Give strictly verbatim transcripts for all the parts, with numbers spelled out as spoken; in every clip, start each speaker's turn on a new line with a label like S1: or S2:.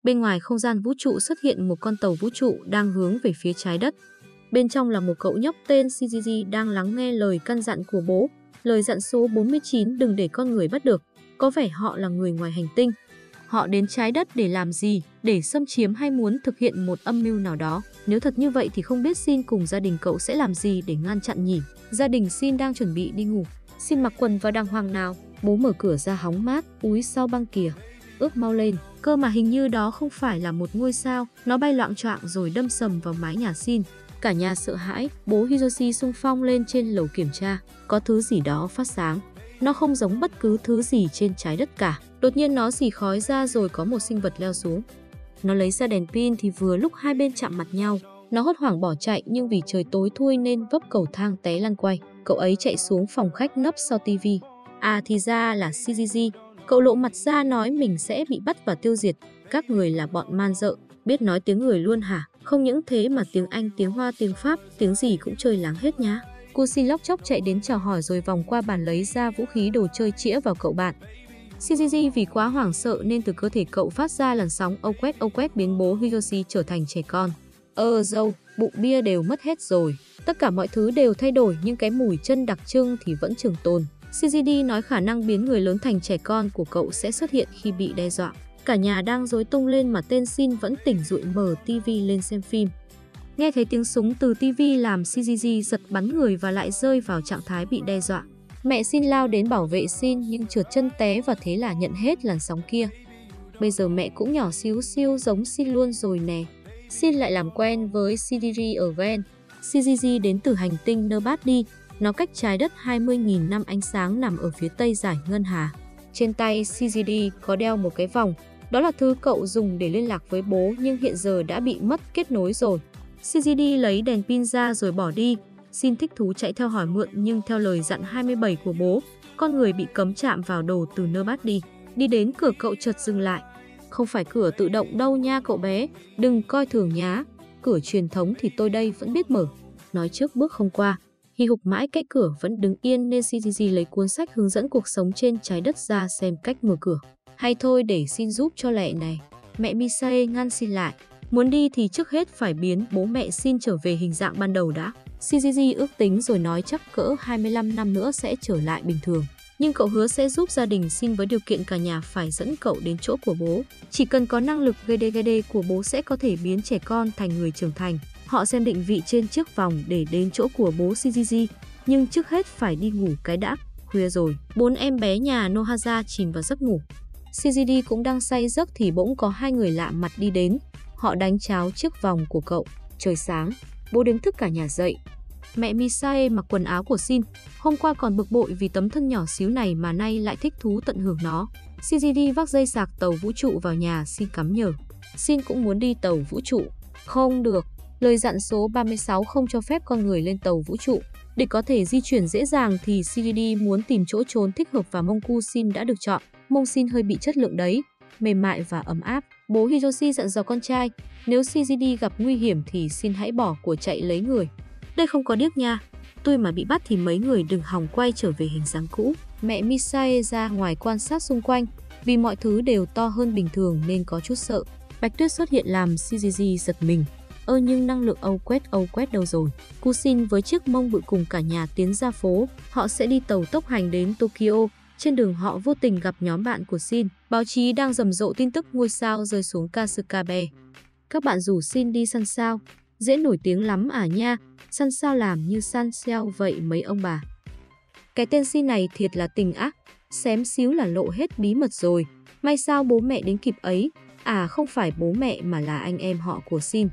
S1: Bên ngoài không gian vũ trụ xuất hiện một con tàu vũ trụ đang hướng về phía trái đất. Bên trong là một cậu nhóc tên xê giê giê đang lắng nghe lời căn dặn của bố. Lời dặn số bốn mươi chín đừng để con người bắt được. Có vẻ họ là người ngoài hành tinh. Họ đến trái đất để làm gì? Để xâm chiếm hay muốn thực hiện một âm mưu nào đó? Nếu thật như vậy thì không biết Shin cùng gia đình cậu sẽ làm gì để ngăn chặn nhỉ? Gia đình Shin đang chuẩn bị đi ngủ. Shin mặc quần vào đàng hoàng nào. Bố mở cửa ra hóng mát, úi sau băng kìa. Ước mau lên, cơ mà hình như đó không phải là một ngôi sao. Nó bay loạng choạng rồi đâm sầm vào mái nhà Shin. Cả nhà sợ hãi, bố Hiroshi xung phong lên trên lầu kiểm tra. Có thứ gì đó phát sáng. Nó không giống bất cứ thứ gì trên trái đất cả. Đột nhiên nó xì khói ra rồi có một sinh vật leo xuống. Nó lấy ra đèn pin thì vừa lúc hai bên chạm mặt nhau. Nó hốt hoảng bỏ chạy nhưng vì trời tối thui nên vấp cầu thang té lăn quay. Cậu ấy chạy xuống phòng khách nấp sau tivi. À thì ra là xê giê giê. Cậu lộ mặt ra nói mình sẽ bị bắt và tiêu diệt. Các người là bọn man dợ, biết nói tiếng người luôn hả? Không những thế mà tiếng Anh, tiếng Hoa, tiếng Pháp, tiếng gì cũng chơi láng hết nhá. Cô Shin lóc chóc chạy đến chào hỏi rồi vòng qua bàn lấy ra vũ khí đồ chơi chĩa vào cậu bạn. xê giê giê vì quá hoảng sợ nên từ cơ thể cậu phát ra làn sóng âu quét âu quét biến bố Hiroshi trở thành trẻ con. Ơ dâu, bụng bia đều mất hết rồi. Tất cả mọi thứ đều thay đổi nhưng cái mùi chân đặc trưng thì vẫn trường tồn. xê giê đê nói khả năng biến người lớn thành trẻ con của cậu sẽ xuất hiện khi bị đe dọa. Cả nhà đang rối tung lên mà tên Shin vẫn tỉnh dụi mở tivi lên xem phim. Nghe thấy tiếng súng từ tivi làm xê giê giê giật bắn người và lại rơi vào trạng thái bị đe dọa. Mẹ Shin lao đến bảo vệ Shin nhưng trượt chân té và thế là nhận hết làn sóng kia. Bây giờ mẹ cũng nhỏ xíu xiu giống Shin luôn rồi nè. Shin lại làm quen với xê đê giê ở Ven. xê giê giê đến từ hành tinh Nobody. Nó cách trái đất hai mươi nghìn năm ánh sáng nằm ở phía tây dải ngân hà. Trên tay xê giê đê có đeo một cái vòng. Đó là thứ cậu dùng để liên lạc với bố nhưng hiện giờ đã bị mất kết nối rồi. xê giê đê lấy đèn pin ra rồi bỏ đi. Shin thích thú chạy theo hỏi mượn nhưng theo lời dặn hai mươi bảy của bố, con người bị cấm chạm vào đồ từ Nobody. Đi đến cửa cậu chợt dừng lại. Không phải cửa tự động đâu nha cậu bé, đừng coi thường nhá. Cửa truyền thống thì tôi đây vẫn biết mở. Nói trước bước không qua. Hì hục mãi cái cửa vẫn đứng yên nên xê giê giê lấy cuốn sách hướng dẫn cuộc sống trên trái đất ra xem cách mở cửa. Hay thôi để Shin giúp cho lẹ này. Mẹ Misae ngăn Shin lại. Muốn đi thì trước hết phải biến bố mẹ Shin trở về hình dạng ban đầu đã. xê giê giê ước tính rồi nói chắc cỡ hai mươi lăm năm nữa sẽ trở lại bình thường. Nhưng cậu hứa sẽ giúp gia đình Shin với điều kiện cả nhà phải dẫn cậu đến chỗ của bố. Chỉ cần có năng lực giê đê giê đê của bố sẽ có thể biến trẻ con thành người trưởng thành. Họ xem định vị trên chiếc vòng để đến chỗ của bố xê giê giê. Nhưng trước hết phải đi ngủ cái đã. Khuya rồi, bốn em bé nhà Nohara chìm vào giấc ngủ. xê giê đê cũng đang say giấc thì bỗng có hai người lạ mặt đi đến. Họ đánh tráo chiếc vòng của cậu. Trời sáng, bố đánh thức cả nhà dậy. Mẹ Misae mặc quần áo của Shin. Hôm qua còn bực bội vì tấm thân nhỏ xíu này mà nay lại thích thú tận hưởng nó. xê giê đê vác dây sạc tàu vũ trụ vào nhà Shin cắm nhờ. Shin cũng muốn đi tàu vũ trụ. Không được, lời dặn số ba mươi sáu không cho phép con người lên tàu vũ trụ. Để có thể di chuyển dễ dàng thì xê giê đê muốn tìm chỗ trốn thích hợp và mông cu Shin đã được chọn. Mông Shin hơi bị chất lượng đấy, mềm mại và ấm áp. Bố Hiroshi dặn dò con trai, nếu xê giê đê gặp nguy hiểm thì Shin hãy bỏ của chạy lấy người. Đây không có điếc nha, tôi mà bị bắt thì mấy người đừng hòng quay trở về hình dáng cũ. Mẹ Misae ra ngoài quan sát xung quanh, vì mọi thứ đều to hơn bình thường nên có chút sợ. Bạch Tuyết xuất hiện làm xê giê giê giật mình. Ơ nhưng năng lượng âu quét âu quét đâu rồi? Cu Shin với chiếc mông bự cùng cả nhà tiến ra phố, họ sẽ đi tàu tốc hành đến Tokyo. Trên đường họ vô tình gặp nhóm bạn của Shin. Báo chí đang rầm rộ tin tức ngôi sao rơi xuống Kasukabe. Các bạn rủ Shin đi săn sao. Dễ nổi tiếng lắm à nha, săn sao làm như săn sale vậy mấy ông bà. Cái tên Shin này thiệt là tình ác, xém xíu là lộ hết bí mật rồi. May sao bố mẹ đến kịp ấy, à không phải bố mẹ mà là anh em họ của Shin.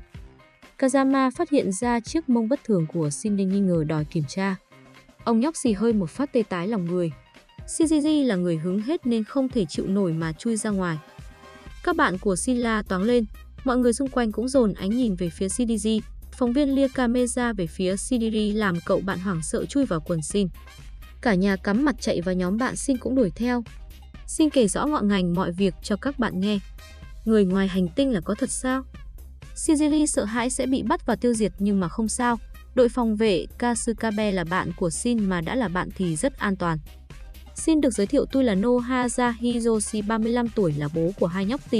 S1: Kazama phát hiện ra chiếc mông bất thường của Shin nên nghi ngờ đòi kiểm tra. Ông nhóc xì hơi một phát tê tái lòng người. xê giê giê là người hứng hết nên không thể chịu nổi mà chui ra ngoài. Các bạn của Shin la toáng lên, mọi người xung quanh cũng dồn ánh nhìn về phía xê đê giê. Phóng viên lia camera về phía xê đê giê làm cậu bạn hoảng sợ chui vào quần Shin. Cả nhà cắm mặt chạy và nhóm bạn Shin cũng đuổi theo. Shin kể rõ ngọn ngành mọi việc cho các bạn nghe. Người ngoài hành tinh là có thật sao? xê giê giê sợ hãi sẽ bị bắt và tiêu diệt nhưng mà không sao. Đội phòng vệ Kasukabe là bạn của Shin mà đã là bạn thì rất an toàn. Shin được giới thiệu tôi là Nohara Hiroshi, ba mươi lăm tuổi, là bố của hai nhóc tỳ.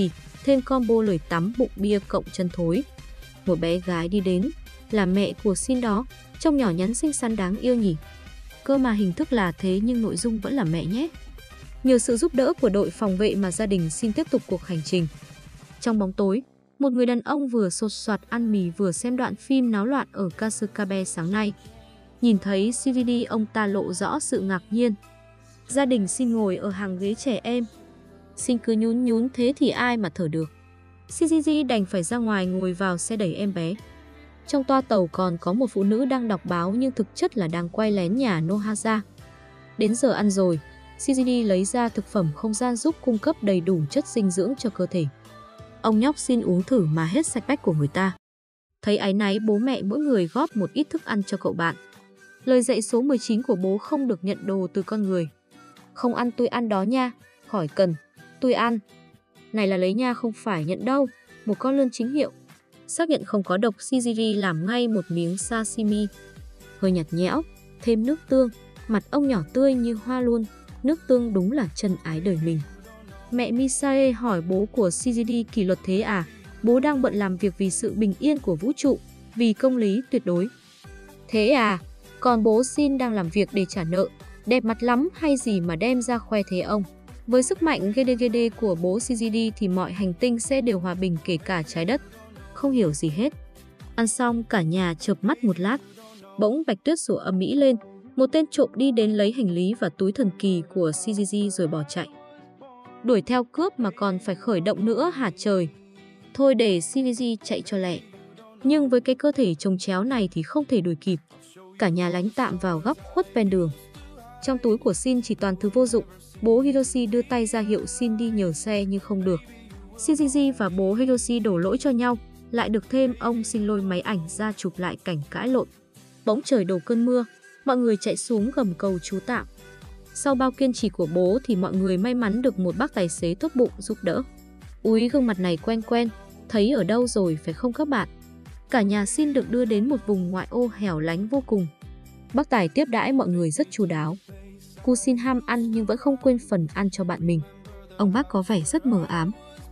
S1: thêm combo lời tắm bụng bia cộng chân thối. Một bé gái đi đến, là mẹ của Shin đó, trông nhỏ nhắn xinh xắn đáng yêu nhỉ. Cơ mà hình thức là thế nhưng nội dung vẫn là mẹ nhé. Nhờ sự giúp đỡ của đội phòng vệ mà gia đình Shin tiếp tục cuộc hành trình. Trong bóng tối, một người đàn ông vừa sột soạt ăn mì vừa xem đoạn phim náo loạn ở Kasukabe sáng nay. Nhìn thấy xê vê đê, ông ta lộ rõ sự ngạc nhiên. Gia đình Shin ngồi ở hàng ghế trẻ em. Shin cứ nhún nhún thế thì ai mà thở được. xê giê giê đành phải ra ngoài ngồi vào xe đẩy em bé. Trong toa tàu còn có một phụ nữ đang đọc báo nhưng thực chất là đang quay lén nhà Nohara. Đến giờ ăn rồi, xê giê đê lấy ra thực phẩm không gian giúp cung cấp đầy đủ chất dinh dưỡng cho cơ thể. Ông nhóc xin uống thử mà hết sạch bách của người ta. Thấy áy náy, bố mẹ mỗi người góp một ít thức ăn cho cậu bạn. Lời dạy số mười chín của bố không được nhận đồ từ con người. Không ăn tôi ăn đó nha, khỏi cần, tôi ăn. Này là lấy nha không phải nhận đâu, một con lươn chính hiệu. Xác nhận không có độc, xê giê đê làm ngay một miếng sashimi. Hơi nhạt nhẽo, thêm nước tương, mặt ông nhỏ tươi như hoa luôn, nước tương đúng là chân ái đời mình. Mẹ Misae hỏi bố của xê giê đê kỷ luật thế à? Bố đang bận làm việc vì sự bình yên của vũ trụ, vì công lý tuyệt đối. Thế à? Còn bố Shin đang làm việc để trả nợ, đẹp mặt lắm hay gì mà đem ra khoe thế ông? Với sức mạnh Gede Gede của bố xê giê đê thì mọi hành tinh sẽ đều hòa bình kể cả trái đất. Không hiểu gì hết. Ăn xong cả nhà chợp mắt một lát. Bỗng Bạch Tuyết sủa ầm ĩ lên. Một tên trộm đi đến lấy hành lý và túi thần kỳ của xê giê giê rồi bỏ chạy. Đuổi theo cướp mà còn phải khởi động nữa hả trời? Thôi để xê giê giê chạy cho lẹ. Nhưng với cái cơ thể chồng chéo này thì không thể đuổi kịp. Cả nhà lánh tạm vào góc khuất ven đường. Trong túi của Shin chỉ toàn thứ vô dụng. Bố Hiroshi đưa tay ra hiệu Shin đi nhờ xe nhưng không được. xê giê giê và bố Hiroshi đổ lỗi cho nhau. Lại được thêm ông Shin lôi máy ảnh ra chụp lại cảnh cãi lộn. Bỗng trời đổ cơn mưa. Mọi người chạy xuống gầm cầu trú tạm. Sau bao kiên trì của bố thì mọi người may mắn được một bác tài xế tốt bụng giúp đỡ. Úi, gương mặt này quen quen, thấy ở đâu rồi phải không các bạn? Cả nhà Shin được đưa đến một vùng ngoại ô hẻo lánh vô cùng. Bác tài tiếp đãi mọi người rất chu đáo. Cô Shin ham ăn nhưng vẫn không quên phần ăn cho bạn mình. Ông bác có vẻ rất mờ ám.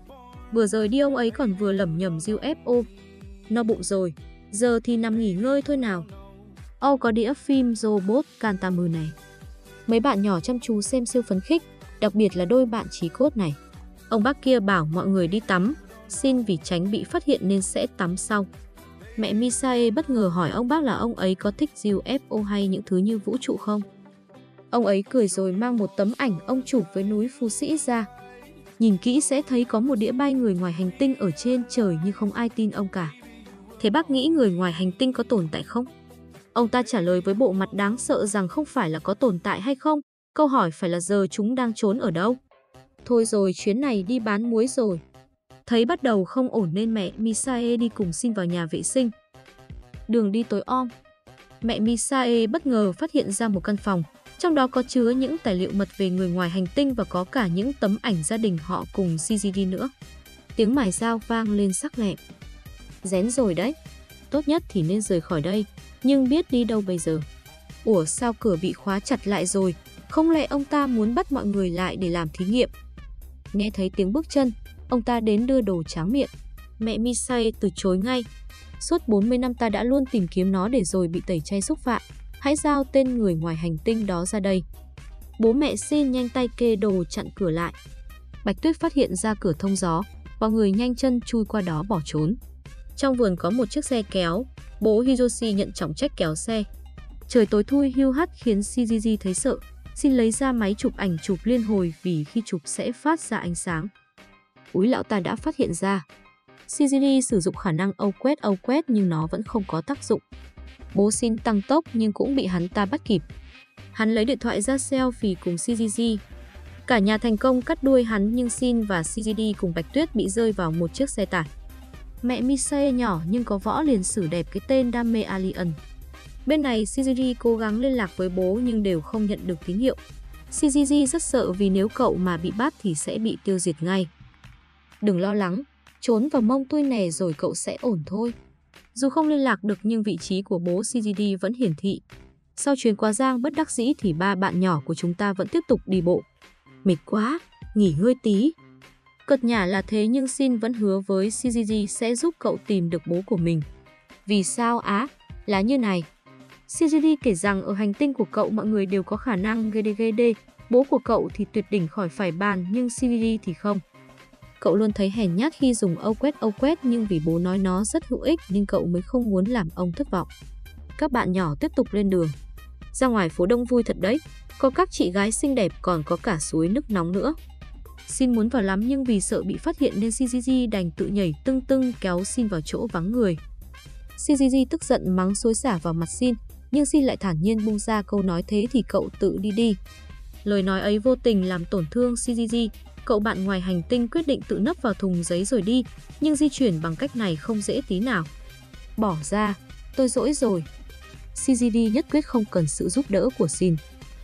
S1: Vừa rời đi ông ấy còn vừa lẩm nhẩm diu ép o. No bụng rồi, giờ thì nằm nghỉ ngơi thôi nào. Ô, có đĩa phim Robot Kantamu này. Mấy bạn nhỏ chăm chú xem siêu phấn khích, đặc biệt là đôi bạn chí cốt này. Ông bác kia bảo mọi người đi tắm, Shin vì tránh bị phát hiện nên sẽ tắm sau. Mẹ Misae bất ngờ hỏi ông bác là ông ấy có thích diu ép o hay những thứ như vũ trụ không. Ông ấy cười rồi mang một tấm ảnh ông chụp với núi Phú Sĩ ra. Nhìn kỹ sẽ thấy có một đĩa bay người ngoài hành tinh ở trên trời nhưng không ai tin ông cả. Thế bác nghĩ người ngoài hành tinh có tồn tại không? Ông ta trả lời với bộ mặt đáng sợ rằng không phải là có tồn tại hay không, câu hỏi phải là giờ chúng đang trốn ở đâu. Thôi rồi, chuyến này đi bán muối rồi. Thấy bắt đầu không ổn nên mẹ Misae đi cùng Shin vào nhà vệ sinh. Đường đi tối om. Mẹ Misae bất ngờ phát hiện ra một căn phòng, trong đó có chứa những tài liệu mật về người ngoài hành tinh và có cả những tấm ảnh gia đình họ cùng xê giê đê nữa. Tiếng mài dao vang lên sắc lẹm. Rén rồi đấy. Tốt nhất thì nên rời khỏi đây, nhưng biết đi đâu bây giờ? Ủa, sao cửa bị khóa chặt lại rồi? Không lẽ ông ta muốn bắt mọi người lại để làm thí nghiệm? Nghe thấy tiếng bước chân, ông ta đến đưa đồ tráng miệng. Mẹ Misae từ chối ngay. Suốt bốn mươi năm ta đã luôn tìm kiếm nó để rồi bị tẩy chay xúc phạm. Hãy giao tên người ngoài hành tinh đó ra đây. Bố mẹ Shin nhanh tay kê đồ chặn cửa lại. Bạch Tuyết phát hiện ra cửa thông gió, mọi người nhanh chân chui qua đó bỏ trốn. Trong vườn có một chiếc xe kéo, bố Hiroshi nhận trọng trách kéo xe. Trời tối thui hiu hắt khiến xê giê giê thấy sợ. Shin lấy ra máy chụp ảnh chụp liên hồi vì khi chụp sẽ phát ra ánh sáng. Úi, lão ta đã phát hiện ra. xê giê đê sử dụng khả năng âu quét âu quét nhưng nó vẫn không có tác dụng. Bố Shin tăng tốc nhưng cũng bị hắn ta bắt kịp. Hắn lấy điện thoại ra selfie cùng xê giê giê. Cả nhà thành công cắt đuôi hắn nhưng Shin và xê giê đê cùng Bạch Tuyết bị rơi vào một chiếc xe tải. Mẹ Misae nhỏ nhưng có võ liền sử đẹp cái tên đam mê alien. Bên này xê giê đê cố gắng liên lạc với bố nhưng đều không nhận được tín hiệu. xê giê giê rất sợ vì nếu cậu mà bị bắt thì sẽ bị tiêu diệt ngay. Đừng lo lắng, trốn vào mông tôi nè rồi cậu sẽ ổn thôi. Dù không liên lạc được nhưng vị trí của bố xê giê đê vẫn hiển thị. Sau chuyến qua Giang bất đắc dĩ thì ba bạn nhỏ của chúng ta vẫn tiếp tục đi bộ. Mệt quá, nghỉ ngơi tí. Cợt nhả là thế nhưng Shin vẫn hứa với xê giê giê sẽ giúp cậu tìm được bố của mình. Vì sao á? Là như này. xê giê giê kể rằng ở hành tinh của cậu mọi người đều có khả năng giê đê giê đê, bố của cậu thì tuyệt đỉnh khỏi phải bàn nhưng xê giê giê thì không. Cậu luôn thấy hèn nhát khi dùng âu quét âu quét nhưng vì bố nói nó rất hữu ích nên cậu mới không muốn làm ông thất vọng. Các bạn nhỏ tiếp tục lên đường. Ra ngoài phố đông vui thật đấy, có các chị gái xinh đẹp còn có cả suối nước nóng nữa. Shin muốn vào lắm nhưng vì sợ bị phát hiện nên xê giê giê đành tự nhảy tưng tưng kéo Shin vào chỗ vắng người. xê giê giê tức giận mắng xối xả vào mặt Shin, nhưng Shin lại thản nhiên buông ra câu nói thế thì cậu tự đi đi. Lời nói ấy vô tình làm tổn thương xê giê giê, cậu bạn ngoài hành tinh quyết định tự nấp vào thùng giấy rồi đi, nhưng di chuyển bằng cách này không dễ tí nào. Bỏ ra, tôi dỗi rồi. xê giê giê nhất quyết không cần sự giúp đỡ của Shin.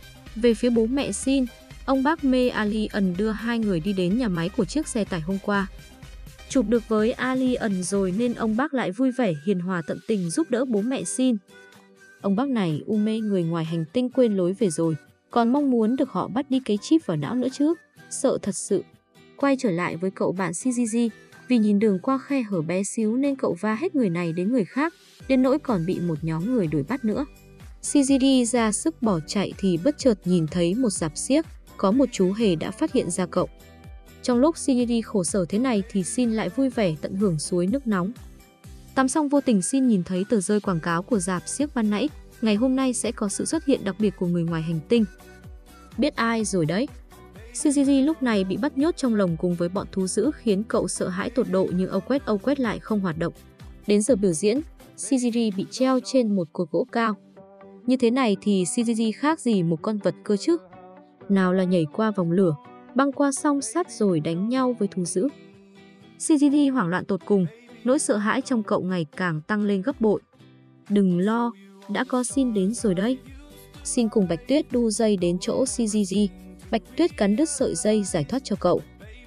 S1: Về phía bố mẹ Shin, ông bác Mê Alien đưa hai người đi đến nhà máy của chiếc xe tải hôm qua. Chụp được với Alien rồi nên ông bác lại vui vẻ hiền hòa tận tình giúp đỡ bố mẹ Shin. Ông bác này u mê người ngoài hành tinh quên lối về rồi, còn mong muốn được họ bắt đi cấy chip vào não nữa chứ, sợ thật sự. Quay trở lại với cậu bạn xê giê giê, vì nhìn đường qua khe hở bé xíu nên cậu va hết người này đến người khác, đến nỗi còn bị một nhóm người đuổi bắt nữa. xê giê giê ra sức bỏ chạy thì bất chợt nhìn thấy một rạp xiếc, có một chú hề đã phát hiện ra cậu. Trong lúc xê giê giê khổ sở thế này thì Shin lại vui vẻ tận hưởng suối nước nóng. Tắm xong vô tình Shin nhìn thấy tờ rơi quảng cáo của rạp xiếc ban nãy, ngày hôm nay sẽ có sự xuất hiện đặc biệt của người ngoài hành tinh. Biết ai rồi đấy. xê giê giê lúc này bị bắt nhốt trong lồng cùng với bọn thú dữ khiến cậu sợ hãi tột độ nhưng âu quét âu quét lại không hoạt động. Đến giờ biểu diễn, xê giê giê bị treo trên một cột gỗ cao. Như thế này thì xê giê giê khác gì một con vật cơ chứ? Nào là nhảy qua vòng lửa, băng qua song sắt rồi đánh nhau với thú dữ. xê giê giê hoảng loạn tột cùng, nỗi sợ hãi trong cậu ngày càng tăng lên gấp bội. Đừng lo, đã có Shin đến rồi đấy. Shin cùng Bạch Tuyết đu dây đến chỗ xê giê giê, Bạch Tuyết cắn đứt sợi dây giải thoát cho cậu.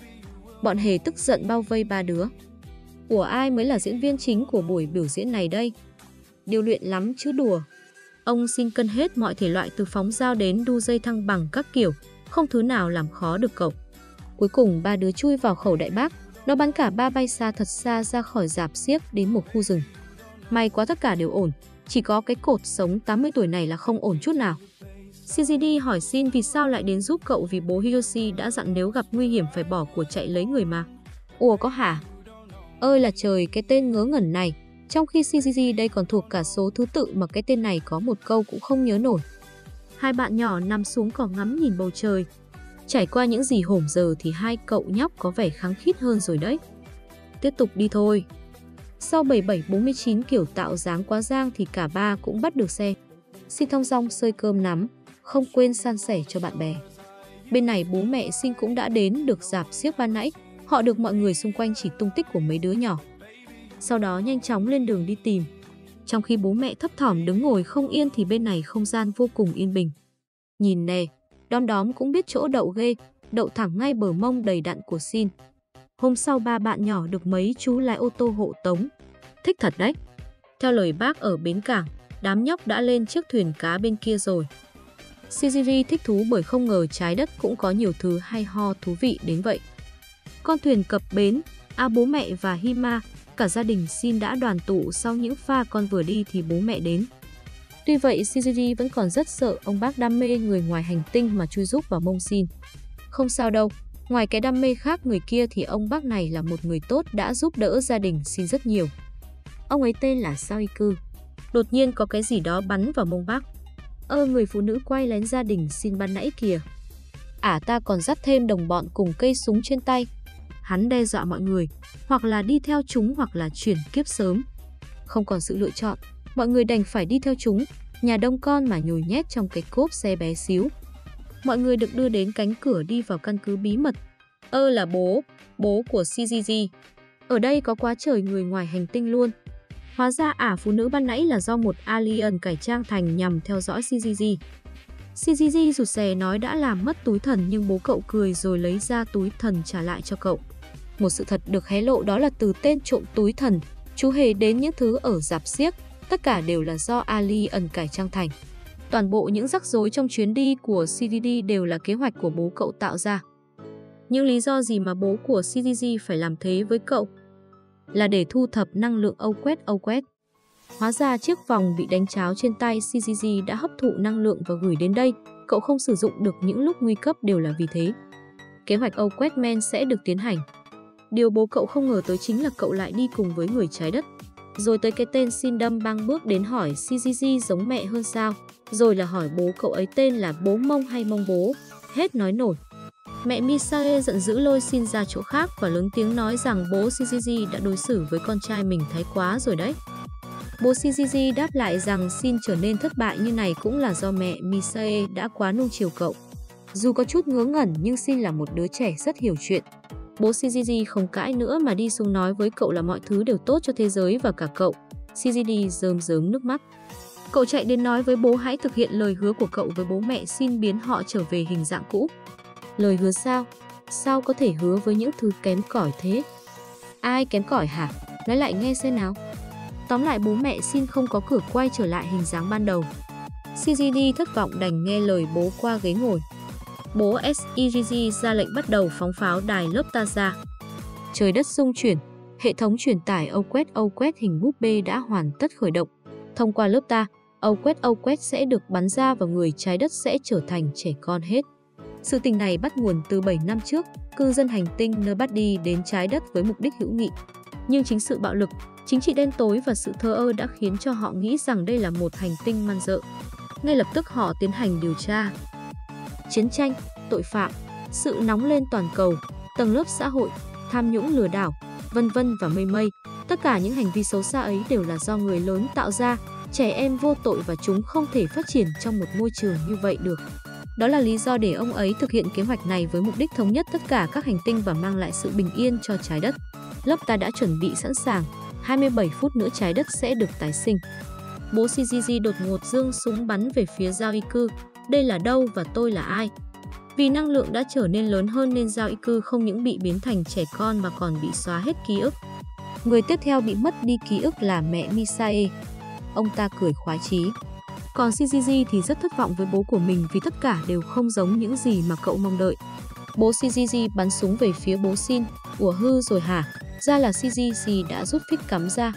S1: Bọn hề tức giận bao vây ba đứa. Ủa ai mới là diễn viên chính của buổi biểu diễn này đây? Điều luyện lắm chứ đùa. Ông Shin cân hết mọi thể loại từ phóng dao đến đu dây thăng bằng các kiểu, không thứ nào làm khó được cậu. Cuối cùng ba đứa chui vào khẩu đại bác, nó bắn cả ba bay xa thật xa ra khỏi rạp xiếc đến một khu rừng. May quá tất cả đều ổn, chỉ có cái cột sống tám mươi tuổi này là không ổn chút nào. xê giê giê hỏi Shin vì sao lại đến giúp cậu vì bố Hiroshi đã dặn nếu gặp nguy hiểm phải bỏ của chạy lấy người mà. Ủa có hả? Ơi là trời, cái tên ngớ ngẩn này, trong khi xê giê giê đây còn thuộc cả số thứ tự mà cái tên này có một câu cũng không nhớ nổi. Hai bạn nhỏ nằm xuống cỏ ngắm nhìn bầu trời. Trải qua những gì hổm giờ thì hai cậu nhóc có vẻ kháng khít hơn rồi đấy. Tiếp tục đi thôi. Sau bảy bảy bốn mươi chín kiểu tạo dáng quá giang thì cả ba cũng bắt được xe. Shin thong dong xơi cơm nắm, không quên san sẻ cho bạn bè. Bên này bố mẹ Shin cũng đã đến được rạp xiếc ban nãy, họ được mọi người xung quanh chỉ tung tích của mấy đứa nhỏ. Sau đó nhanh chóng lên đường đi tìm. Trong khi bố mẹ thấp thỏm đứng ngồi không yên thì bên này không gian vô cùng yên bình. Nhìn nè, Đom Đóm cũng biết chỗ đậu ghê, đậu thẳng ngay bờ mông đầy đặn của Shin. Hôm sau ba bạn nhỏ được mấy chú lái ô tô hộ tống. Thích thật đấy. Theo lời bác ở bến cảng, đám nhóc đã lên chiếc thuyền cá bên kia rồi. xê giê giê thích thú bởi không ngờ trái đất cũng có nhiều thứ hay ho thú vị đến vậy. Con thuyền cập bến, A bố mẹ và Hima, cả gia đình Shin đã đoàn tụ sau những pha con vừa đi thì bố mẹ đến. Tuy vậy xê giê giê vẫn còn rất sợ ông bác đam mê người ngoài hành tinh mà chui giúp vào mông Shin. Không sao đâu, ngoài cái đam mê khác người kia thì ông bác này là một người tốt đã giúp đỡ gia đình Shin rất nhiều. Ông ấy tên là Saoiku. Đột nhiên có cái gì đó bắn vào mông bác. Ơ người phụ nữ quay lén gia đình Shin ban nãy kìa. Ả ta còn dắt thêm đồng bọn cùng cây súng trên tay. Hắn đe dọa mọi người, hoặc là đi theo chúng hoặc là chuyển kiếp sớm. Không còn sự lựa chọn, mọi người đành phải đi theo chúng, nhà đông con mà nhồi nhét trong cái cốp xe bé xíu. Mọi người được đưa đến cánh cửa đi vào căn cứ bí mật. Ơ là bố, bố của xê giê giê. Ở đây có quá trời người ngoài hành tinh luôn. Hóa ra ả phụ nữ ban nãy là do một alien cải trang thành nhằm theo dõi xê giê giê. xê giê giê rụt rè nói đã làm mất túi thần nhưng bố cậu cười rồi lấy ra túi thần trả lại cho cậu. Một sự thật được hé lộ đó là từ tên trộm túi thần, chú hề đến những thứ ở rạp xiếc, tất cả đều là do alien cải trang thành. Toàn bộ những rắc rối trong chuyến đi của xê giê giê đều là kế hoạch của bố cậu tạo ra. Những lý do gì mà bố của xê giê giê phải làm thế với cậu? Là để thu thập năng lượng âu quét âu quét. Hóa ra chiếc vòng bị đánh tráo trên tay xê giê giê đã hấp thụ năng lượng và gửi đến đây. Cậu không sử dụng được những lúc nguy cấp đều là vì thế. Kế hoạch âu quét man sẽ được tiến hành. Điều bố cậu không ngờ tới chính là cậu lại đi cùng với người trái đất. Rồi tới cái tên Shin đâm băng bước đến hỏi xê giê giê giống mẹ hơn sao. Rồi là hỏi bố cậu ấy tên là bố Mông hay Mông bố. Hết nói nổi. Mẹ Misae giận dữ lôi Shin ra chỗ khác và lớn tiếng nói rằng bố xê giê giê đã đối xử với con trai mình thái quá rồi đấy. Bố xê giê giê đáp lại rằng Shin trở nên thất bại như này cũng là do mẹ Misae đã quá nuông chiều cậu. Dù có chút ngớ ngẩn nhưng Shin là một đứa trẻ rất hiểu chuyện. Bố xê giê giê không cãi nữa mà đi xuống nói với cậu là mọi thứ đều tốt cho thế giới và cả cậu. xê giê giê rơm rớm nước mắt. Cậu chạy đến nói với bố hãy thực hiện lời hứa của cậu với bố mẹ, xin biến họ trở về hình dạng cũ. Lời hứa sao? Sao có thể hứa với những thứ kém cỏi thế? Ai kém cỏi hả? Nói lại nghe xem nào. Tóm lại bố mẹ Shin không có cửa quay trở lại hình dáng ban đầu. xê giê giê thất vọng đành nghe lời bố qua ghế ngồi. Bố ét e giê giê ra lệnh bắt đầu phóng pháo đài lớp ta ra. Trời đất rung chuyển, hệ thống truyền tải âu quét âu quét hình búp bê đã hoàn tất khởi động. Thông qua lớp ta, âu quét âu quét sẽ được bắn ra và người trái đất sẽ trở thành trẻ con hết. Sự tình này bắt nguồn từ bảy năm trước, cư dân hành tinh Nobody đến trái đất với mục đích hữu nghị. Nhưng chính sự bạo lực, chính trị đen tối và sự thờ ơ đã khiến cho họ nghĩ rằng đây là một hành tinh man dợ. Ngay lập tức họ tiến hành điều tra. Chiến tranh, tội phạm, sự nóng lên toàn cầu, tầng lớp xã hội, tham nhũng lừa đảo, vân vân và mây mây. Tất cả những hành vi xấu xa ấy đều là do người lớn tạo ra, trẻ em vô tội và chúng không thể phát triển trong một môi trường như vậy được. Đó là lý do để ông ấy thực hiện kế hoạch này với mục đích thống nhất tất cả các hành tinh và mang lại sự bình yên cho trái đất. Lớp ta đã chuẩn bị sẵn sàng, hai mươi bảy phút nữa trái đất sẽ được tái sinh. Bố xê giê giê đột ngột giương súng bắn về phía Giao Y Cư. Đây là đâu và tôi là ai? Vì năng lượng đã trở nên lớn hơn nên Giao Y Cư không những bị biến thành trẻ con mà còn bị xóa hết ký ức. Người tiếp theo bị mất đi ký ức là mẹ Misae. Ông ta cười khoái chí. Còn xê giê giê thì rất thất vọng với bố của mình vì tất cả đều không giống những gì mà cậu mong đợi. Bố xê giê giê bắn súng về phía bố Shin. Ủa hư rồi hả? Ra là xê giê giê đã rút phích cắm ra.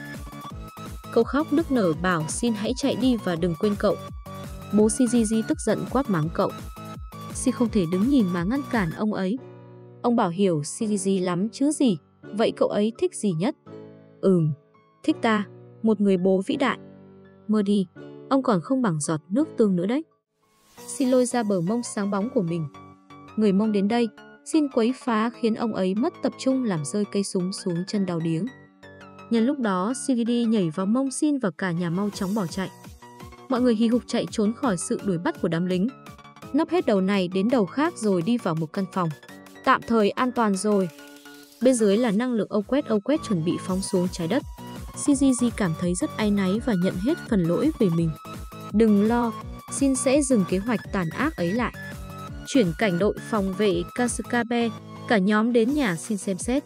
S1: Cậu khóc nức nở bảo Shin hãy chạy đi và đừng quên cậu. Bố xê giê giê tức giận quát mắng cậu. Shin không thể đứng nhìn mà ngăn cản ông ấy. Ông bảo hiểu xê giê giê lắm chứ gì. Vậy cậu ấy thích gì nhất? Ừm, thích ta, một người bố vĩ đại. Mơ đi, ông còn không bằng giọt nước tương nữa đấy. Shin lôi ra bờ mông sáng bóng của mình. Người Mông đến đây, Shin quấy phá khiến ông ấy mất tập trung làm rơi cây súng xuống chân đau điếng. Nhân lúc đó, xê giê giê nhảy vào mông Shin và cả nhà mau chóng bỏ chạy. Mọi người hì hục chạy trốn khỏi sự đuổi bắt của đám lính. Nấp hết đầu này đến đầu khác rồi đi vào một căn phòng. Tạm thời an toàn rồi. Bên dưới là năng lượng âu quét âu quét chuẩn bị phóng xuống trái đất. xê giê giê cảm thấy rất áy náy và nhận hết phần lỗi về mình. Đừng lo, Shin sẽ dừng kế hoạch tàn ác ấy lại. Chuyển cảnh đội phòng vệ Kasukabe, cả nhóm đến nhà Shin xem xét.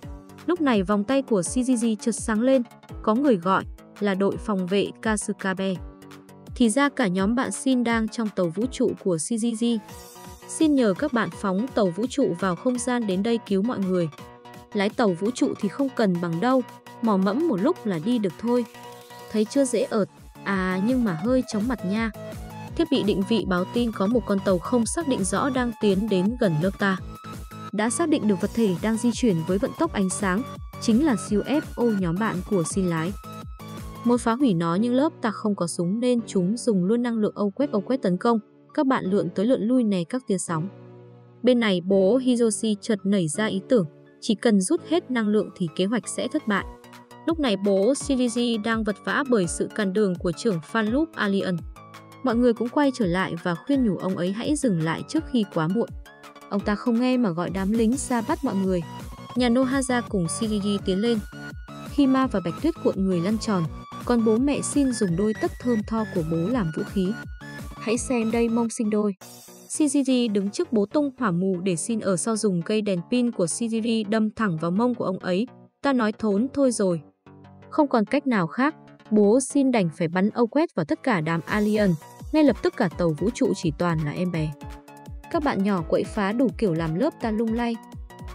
S1: Lúc này vòng tay của xê giê giê chợt sáng lên, có người gọi là đội phòng vệ Kasukabe. Thì ra cả nhóm bạn Shin đang trong tàu vũ trụ của xê giê giê. Shin nhờ các bạn phóng tàu vũ trụ vào không gian đến đây cứu mọi người. Lái tàu vũ trụ thì không cần bằng đâu, mò mẫm một lúc là đi được thôi. Thấy chưa dễ ợt, à nhưng mà hơi chóng mặt nha. Thiết bị định vị báo tin có một con tàu không xác định rõ đang tiến đến gần lớp ta. Đã xác định được vật thể đang di chuyển với vận tốc ánh sáng, chính là siêu ép o nhóm bạn của Shin lái. Muốn phá hủy nó nhưng lớp ta không có súng nên chúng dùng luôn năng lượng âu quét âu quét tấn công. Các bạn lượn tới lượn lui né các tia sóng. Bên này bố Hiroshi chợt nảy ra ý tưởng, chỉ cần rút hết năng lượng thì kế hoạch sẽ thất bại. Lúc này bố Shiriji đang vật vã bởi sự cản đường của trưởng fan loop Alien. Mọi người cũng quay trở lại và khuyên nhủ ông ấy hãy dừng lại trước khi quá muộn. Ông ta không nghe mà gọi đám lính ra bắt mọi người. Nhà Nohaza cùng Shiriji tiến lên. Khi Ma và Bạch Tuyết cuộn người lăn tròn, còn bố mẹ Shin dùng đôi tất thơm tho của bố làm vũ khí. Hãy xem đây mông sinh đôi. xê giê giê đứng trước bố tung hỏa mù để Shin ở sau dùng cây đèn pin của xê giê giê đâm thẳng vào mông của ông ấy. Ta nói thốn thôi rồi. Không còn cách nào khác, bố Shin đành phải bắn âu quét vào tất cả đám alien. Ngay lập tức cả tàu vũ trụ chỉ toàn là em bé. Các bạn nhỏ quậy phá đủ kiểu làm lớp ta lung lay.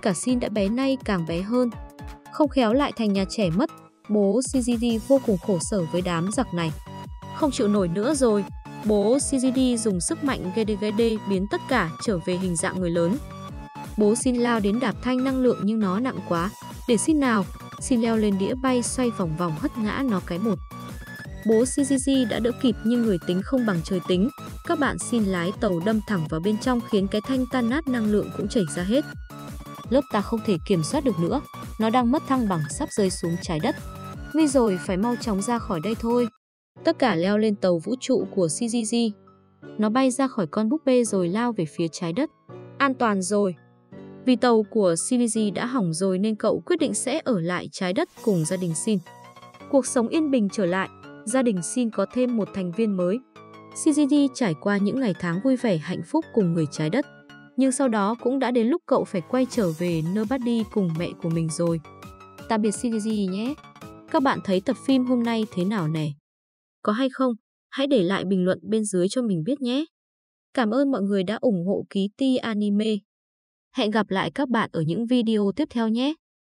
S1: cả Shin đã bé nay càng bé hơn. Không khéo lại thành nhà trẻ mất, bố xê giê đê vô cùng khổ sở với đám giặc này. Không chịu nổi nữa rồi, bố xê giê đê dùng sức mạnh ghê đê ghê đê biến tất cả trở về hình dạng người lớn. Bố Shin lao đến đạp thanh năng lượng nhưng nó nặng quá. Để Shin nào, Shin leo lên đĩa bay xoay vòng vòng hất ngã nó cái một. Bố xê giê đê đã đỡ kịp nhưng người tính không bằng trời tính. Các bạn Shin lái tàu đâm thẳng vào bên trong khiến cái thanh tan nát năng lượng cũng chảy ra hết. Lớp ta không thể kiểm soát được nữa, nó đang mất thăng bằng sắp rơi xuống trái đất. Nguy rồi, phải mau chóng ra khỏi đây thôi. Tất cả leo lên tàu vũ trụ của xê giê đê. Nó bay ra khỏi con búp bê rồi lao về phía trái đất. An toàn rồi. Vì tàu của xê giê đê đã hỏng rồi nên cậu quyết định sẽ ở lại trái đất cùng gia đình Shin. Cuộc sống yên bình trở lại, gia đình Shin có thêm một thành viên mới. xê giê đê trải qua những ngày tháng vui vẻ hạnh phúc cùng người trái đất. Nhưng sau đó cũng đã đến lúc cậu phải quay trở về Nobody cùng mẹ của mình rồi. Tạm biệt xê giê đê nhé. Các bạn thấy tập phim hôm nay thế nào nè? Có hay không? Hãy để lại bình luận bên dưới cho mình biết nhé. Cảm ơn mọi người đã ủng hộ Ký Ti Anime. Hẹn gặp lại các bạn ở những video tiếp theo nhé.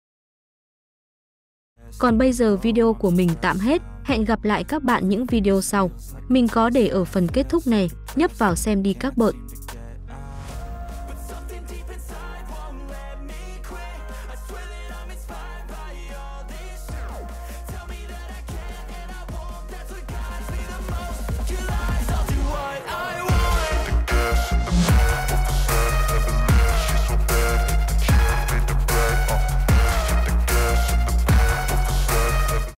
S1: Còn bây giờ video của mình tạm hết. Hẹn gặp lại các bạn những video sau. Mình có để ở phần kết thúc này, nhấp vào xem đi các bạn.